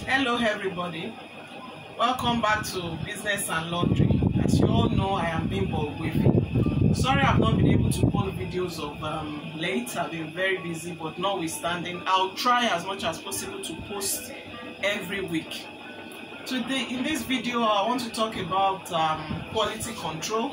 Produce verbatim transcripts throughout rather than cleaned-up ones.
Hello everybody, welcome back to Business and Laundry. As you all know, I am Bimbo Ogwefi. Sorry I've not been able to post videos of um, late. I've been very busy, but notwithstanding, I'll try as much as possible to post every week. Today, in this video, I want to talk about um, quality control.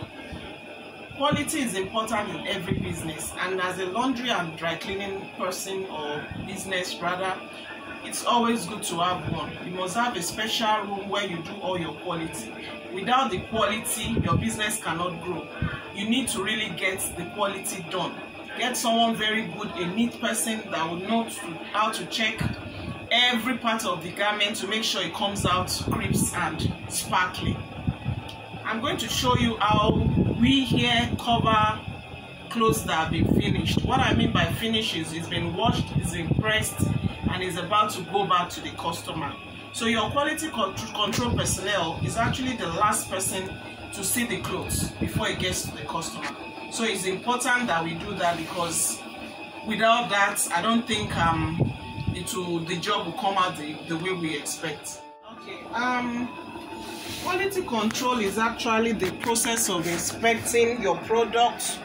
Quality is important in every business, and as a laundry and dry cleaning person or business rather, it's always good to have one. You must have a special room where you do all your quality. Without the quality, your business cannot grow. You need to really get the quality done. Get someone very good, a neat person that will know to, how to check every part of the garment to make sure it comes out crisp and sparkling. I'm going to show you how we here cover clothes that have been finished. What I mean by finish is it's been washed, it's been pressed, and is about to go back to the customer. So your quality control personnel is actually the last person to see the clothes before it gets to the customer. So it's important that we do that, because without that, I don't think um it will, the job will come out the, the way we expect. Okay. Um quality control is actually the process of inspecting your product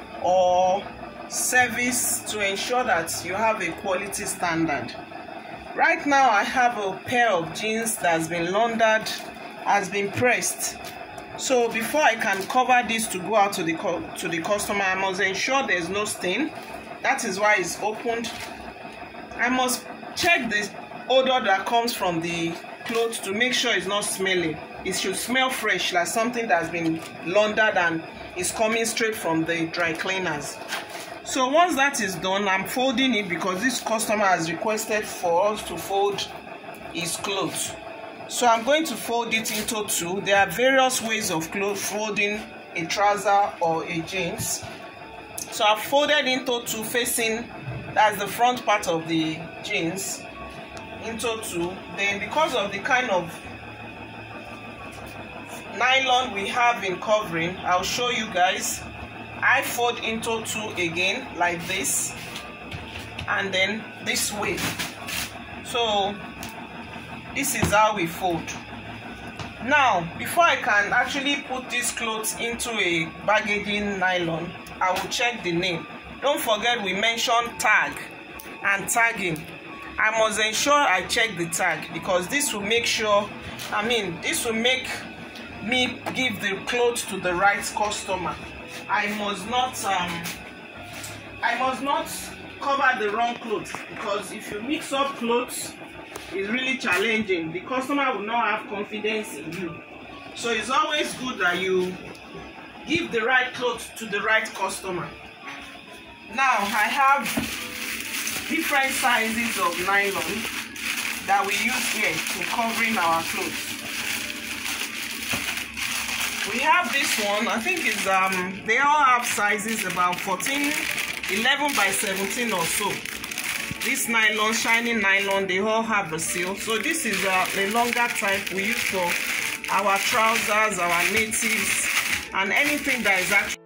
or service to ensure that you have a quality standard. Right now I have a pair of jeans that's been laundered, has been pressed. So before I can cover this to go out to the to the customer, I must ensure there's no stain. That is why it's opened. I must check the odor that comes from the clothes to make sure it's not smelling. It should smell fresh, like something that's been laundered and is coming straight from the dry cleaners. So once that is done, I'm folding it because this customer has requested for us to fold his clothes. So I'm going to fold it into two. There are various ways of clothes folding a trouser or a jeans. So I've folded into two, facing, that's the front part of the jeans, into two. Then because of the kind of nylon we have in covering, I'll show you guys. I fold into two again like this, and then this way. So this is how we fold. Now before I can actually put these clothes into a baggaging nylon, I will check the name. Don't forget we mentioned tag and tagging. I must ensure I check the tag, because this will make sure, I mean this will make me give the clothes to the right customer. I must not um I must not cover the wrong clothes, because if you mix up clothes, it's really challenging. The customer will not have confidence in you. So it's always good that you give the right clothes to the right customer. Now I have different sizes of nylon that we use here to covering our clothes. We have this one, I think it's um they all have sizes about fourteen, eleven by seventeen or so. This nylon, shiny nylon, they all have a seal. So this is a, a longer type we use for our trousers, our natives, and anything that is actually